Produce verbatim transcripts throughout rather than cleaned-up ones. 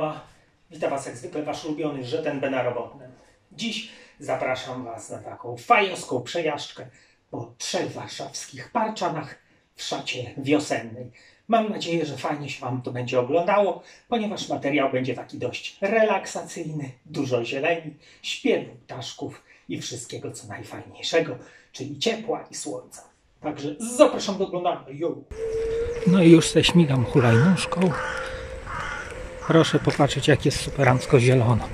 siema. Witam Was jak zwykle Wasz ulubiony Żeten B na Robotnym. Dziś zapraszam Was na taką fajowską przejażdżkę po trzech warszawskich parczanach w szacie wiosennej. Mam nadzieję, że fajnie się Wam to będzie oglądało, ponieważ materiał będzie taki dość relaksacyjny, dużo zieleni, śpiewu ptaszków i wszystkiego co najfajniejszego, czyli ciepła i słońca. Także zapraszam do oglądania. Yo. No i już se śmigam hulajnóżką. Proszę popatrzeć, jak jest superancko zielono.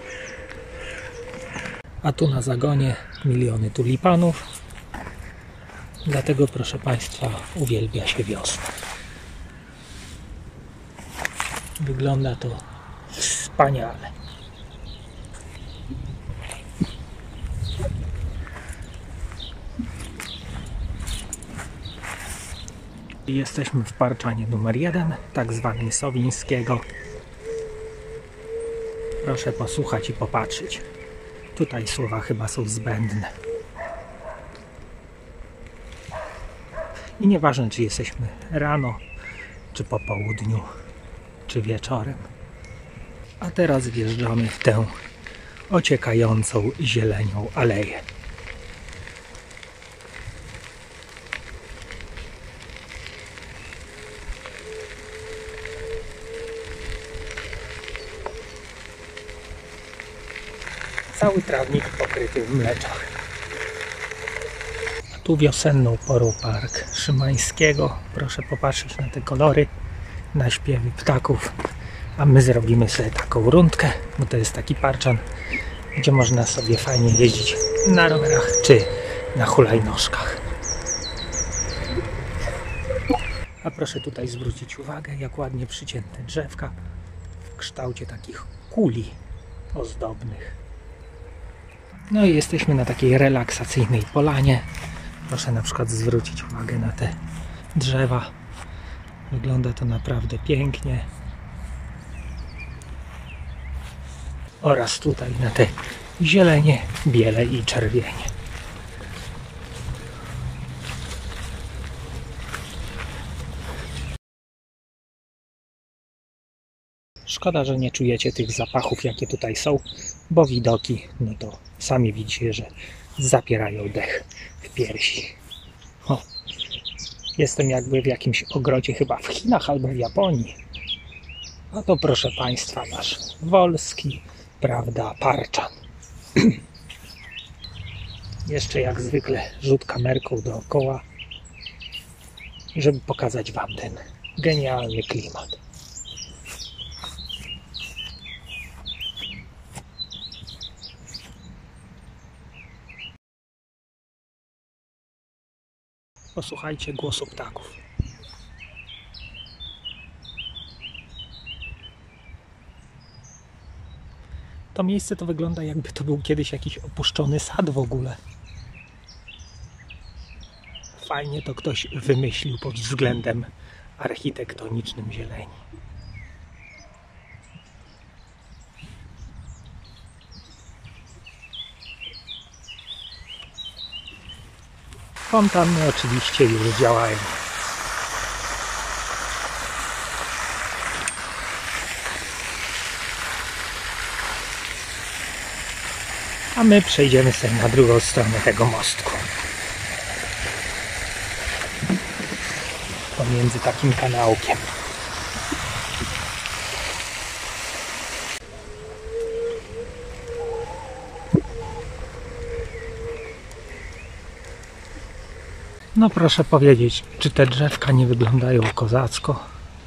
A tu na zagonie miliony tulipanów. Dlatego, proszę Państwa, uwielbia się wiosna. Wygląda to wspaniale. Jesteśmy w parczanie numer jeden, tak zwanym Sowińskiego. Proszę posłuchać i popatrzeć. Tutaj słowa chyba są zbędne. I nieważne, czy jesteśmy rano, czy po południu, czy wieczorem. A teraz wjeżdżamy w tę ociekającą zielenią aleję. Cały trawnik pokryty w mleczach. A tu wiosenną porą park Szymańskiego. Proszę popatrzeć na te kolory, na śpiewy ptaków. A my zrobimy sobie taką rundkę, bo to jest taki parczan, gdzie można sobie fajnie jeździć na rowerach czy na hulajnożkach. A proszę tutaj zwrócić uwagę, jak ładnie przycięte drzewka w kształcie takich kuli ozdobnych. No i jesteśmy na takiej relaksacyjnej polanie. Proszę na przykład zwrócić uwagę na te drzewa. Wygląda to naprawdę pięknie. Oraz tutaj na te zielenie, biele i czerwienie. Szkoda, że nie czujecie tych zapachów, jakie tutaj są, bo widoki, no to sami widzicie, że zapierają dech w piersi. O, jestem jakby w jakimś ogrodzie, chyba w Chinach albo w Japonii. A to proszę Państwa, nasz wolski, prawda, parczan. Jeszcze jak zwykle rzut kamerką dookoła, żeby pokazać Wam ten genialny klimat. Posłuchajcie głosu ptaków. To miejsce to wygląda, jakby to był kiedyś jakiś opuszczony sad w ogóle. Fajnie to ktoś wymyślił pod względem architektonicznym zieleni. Fontanny oczywiście już działają. A my przejdziemy sobie na drugą stronę tego mostku. Pomiędzy takim kanałkiem. No proszę powiedzieć, czy te drzewka nie wyglądają kozacko?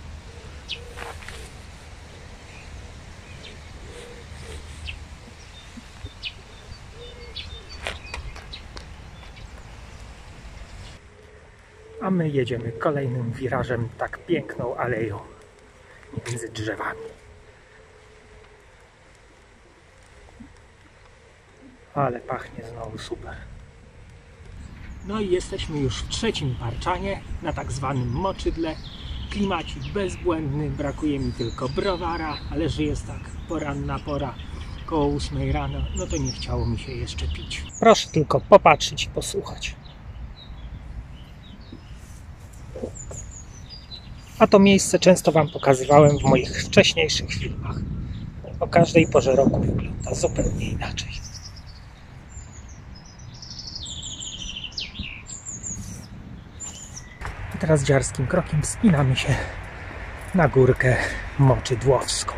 A my jedziemy kolejnym wirażem tak piękną aleją między drzewami. Ale pachnie znowu super. No i jesteśmy już w trzecim parczanie, na tak zwanym moczydle. Klimacik bezbłędny, brakuje mi tylko browara, ale że jest tak poranna pora, koło ósmej rano, no to nie chciało mi się jeszcze pić. Proszę tylko popatrzeć i posłuchać. A to miejsce często Wam pokazywałem w moich wcześniejszych filmach. o każdej porze roku wygląda zupełnie inaczej. I teraz dziarskim krokiem wspinamy się na górkę Moczydłowską,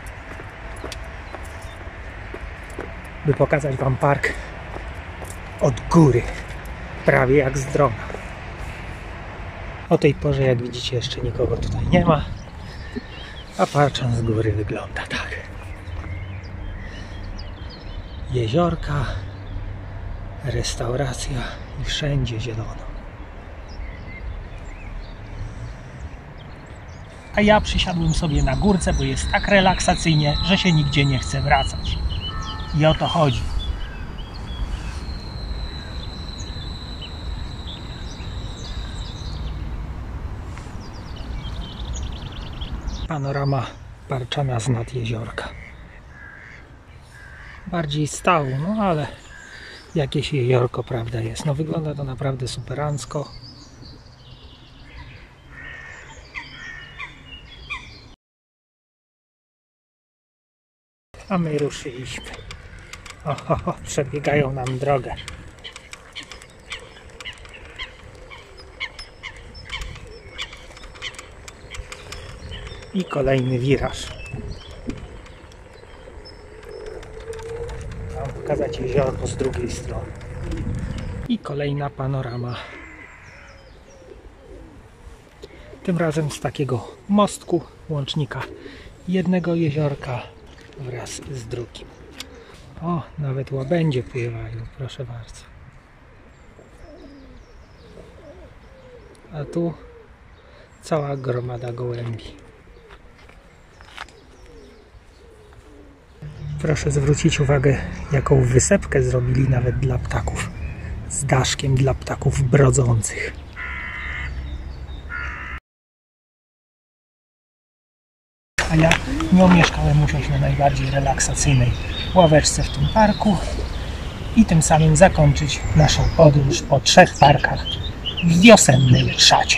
by pokazać wam park od góry, prawie jak z drona. O tej porze, jak widzicie, jeszcze nikogo tutaj nie ma, a Parczan z góry wygląda tak. Jeziorka, restauracja i wszędzie zielono. A ja przysiadłem sobie na górce, bo jest tak relaksacyjnie, że się nigdzie nie chce wracać. I o to chodzi. Panorama Parczana z nad jeziorka. Bardziej stał, no ale jakieś jeziorko, prawda, jest. No wygląda to naprawdę superancko. A my ruszyliśmy. Oho, przebiegają nam drogę. I kolejny wiraż. Mam pokazać jeziorko z drugiej strony. I kolejna panorama. Tym razem z takiego mostku, łącznika jednego jeziorka wraz z drugim. O, nawet łabędzie pływają, proszę bardzo. A tu cała gromada gołębi. Proszę zwrócić uwagę, jaką wysepkę zrobili nawet dla ptaków. Z daszkiem dla ptaków brodzących. A ja nie omieszkałem usiąść na najbardziej relaksacyjnej ławeczce w tym parku i tym samym zakończyć naszą podróż po trzech parkach w wiosennej szacie.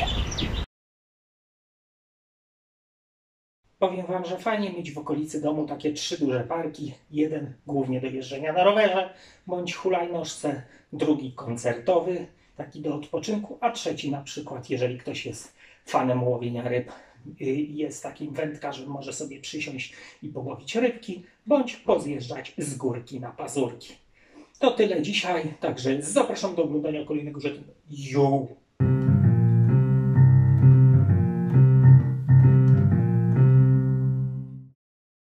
Powiem wam, że fajnie mieć w okolicy domu takie trzy duże parki. Jeden głównie do jeżdżenia na rowerze bądź hulajnożce, drugi koncertowy, taki do odpoczynku, a trzeci na przykład, jeżeli ktoś jest fanem łowienia ryb, jest takim wędkarzem, może sobie przysiąść i połowić rybki, bądź pozjeżdżać z górki na pazurki. To tyle dzisiaj, także zapraszam do oglądania kolejnego rzeczy. Jo!